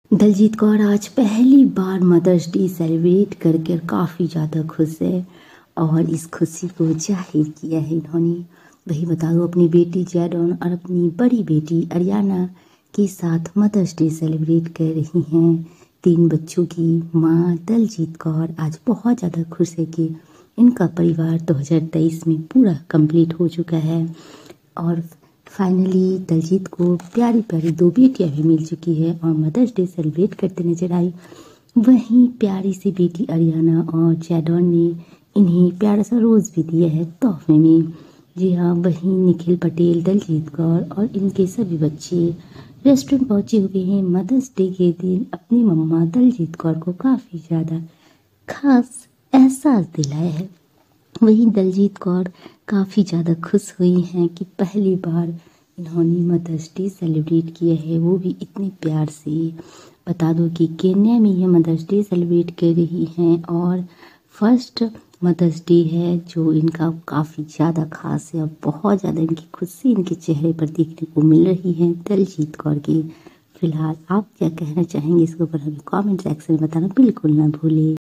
दलजीत कौर आज पहली बार mother's day celebrate करके काफ़ी ज़्यादा खुश है और इस खुशी को जाहिर किया है इन्होंने। वही बता दो अपनी बेटी जैडॉन और अपनी बड़ी बेटी अरियाना के साथ मदर्स डे सेलिब्रेट कर रही हैं। 3 बच्चों की माँ दलजीत कौर आज बहुत ज़्यादा खुश है कि इनका परिवार 2023 में पूरा कंप्लीट हो चुका है और फाइनली दलजीत को प्यारी प्यारी 2 बेटियां भी मिल चुकी है और मदर्स डे सेलिब्रेट करते नजर आई। वहीं प्यारी सी बेटी अरियाना और जैडॉन ने इन्हें प्यारा सा रोज़ भी दिया है तोहफे में। जी हाँ, वहीं निखिल पटेल, दलजीत कौर और इनके सभी बच्चे रेस्टोरेंट पहुंचे हुए हैं। मदर्स डे के दिन अपनी मम्मा दलजीत कौर को काफ़ी ज़्यादा खास एहसास दिलाया है। वहीं दलजीत कौर काफ़ी ज़्यादा खुश हुई हैं कि पहली बार इन्होंने मदर्स डे सेलिब्रेट किया है, वो भी इतने प्यार से। बता दो कि केन्या में ये मदर्स डे सेलिब्रेट कर रही हैं और फर्स्ट मदर्स डे है जो इनका काफ़ी ज़्यादा खास है और बहुत ज़्यादा इनकी खुशी इनके चेहरे पर देखने को मिल रही है दलजीत कौर की। फिलहाल आप क्या कहना चाहेंगे इसके ऊपर हमें कमेंट सेक्शन में बताना बिल्कुल ना भूलें।